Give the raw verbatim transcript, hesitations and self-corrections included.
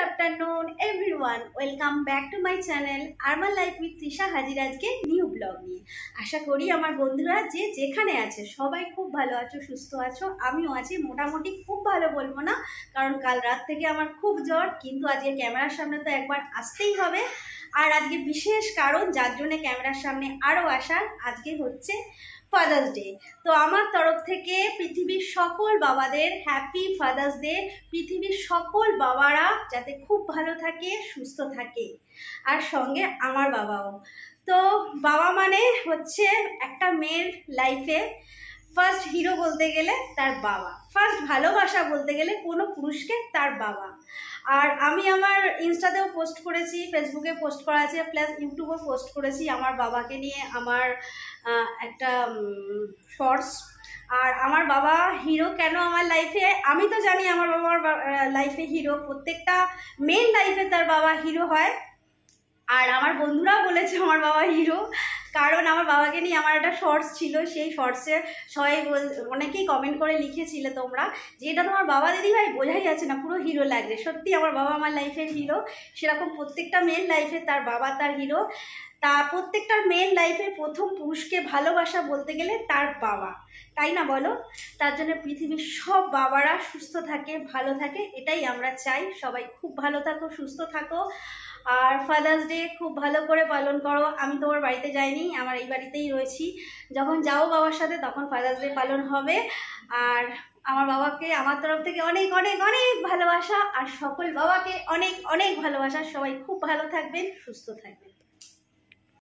afternoon everyone, welcome back to my channel Arman Life with Trisha হাজির আজকে new blog নিয়ে। আশা করি আমার বন্ধুরা যে যেখানে আছে সবাই খুব ভালো আছো, সুস্থ আছো। আমিও আছি মোটামুটি, খুব ভালো বলবো না কারণ কাল রাত থেকে আমার খুব জ্বর, কিন্তু আজকে ক্যামেরার সামনে তো একবার আসতেই হবে। আর আজকে বিশেষ কারণ যার জন্য ক্যামেরার সামনে আরও আসার, আজকে হচ্ছে ফাদার্স ডে। তো আমার তরফ থেকে পৃথিবীর সকল বাবাদের হ্যাপি ফাদার্স ডে। পৃথিবীর সকল বাবারা যাতে খুব ভালো থাকে, সুস্থ থাকে, আর সঙ্গে আমার বাবাও। তো বাবা মানে হচ্ছে একটা মেয়ের লাইফে ফার্স্ট হিরো বলতে গেলে তার বাবা, ফার্স্ট ভালোবাসা বলতে গেলে কোনো পুরুষকে তার বাবা। আর আমি আমার ইনস্টাতেও পোস্ট করেছি, ফেসবুকে পোস্ট করা আছে, প্লাস ইউটিউবেও পোস্ট করেছি আমার বাবাকে নিয়ে আমার একটা শর্টস। আর আমার বাবা হিরো কেন আমার লাইফে, আমি তো জানি আমার বাবার লাইফে হিরো, প্রত্যেকটা মেন লাইফে তার বাবা হিরো হয়। আর আমার বন্ধুরাও বলেছে আমার বাবা হিরো, কারণ আমার বাবাকে নিয়ে আমার একটা শর্টস ছিল, সেই শর্টসে সবাই বল অনেকেই কমেন্ট করে লিখেছিলে তোমরা যে এটা তোমার বাবা দিদি ভাই, বোঝাই যাচ্ছে না, পুরো হিরো লাগছে। সত্যি আমার বাবা আমার লাইফের হিরো। সেরকম প্রত্যেকটা মেয়ের লাইফে তার বাবা তার হিরো। তা প্রত্যেকটা মেয়ের লাইফে প্রথম পুরুষকে ভালোবাসা বলতে গেলে তার বাবা, তাই না বলো? তার জন্য পৃথিবীর সব বাবারা সুস্থ থাকে, ভালো থাকে, এটাই আমরা চাই। সবাই খুব ভালো থাকো, সুস্থ থাকো। আর ফাদার্স ডে খুব ভালো করে পালন করো। আমি তোমার বাড়িতে যাইনি, আমার এই বাড়িতেই রয়েছি। যখন যাও বাবার সাথে তখন ফাদার্স ডে পালন হবে। আর আমার বাবাকে আমার তরফ থেকে অনেক অনেক অনেক ভালোবাসা, আর সকল বাবাকে অনেক অনেক ভালোবাসা। সবাই খুব ভালো থাকবেন, সুস্থ থাকবেন।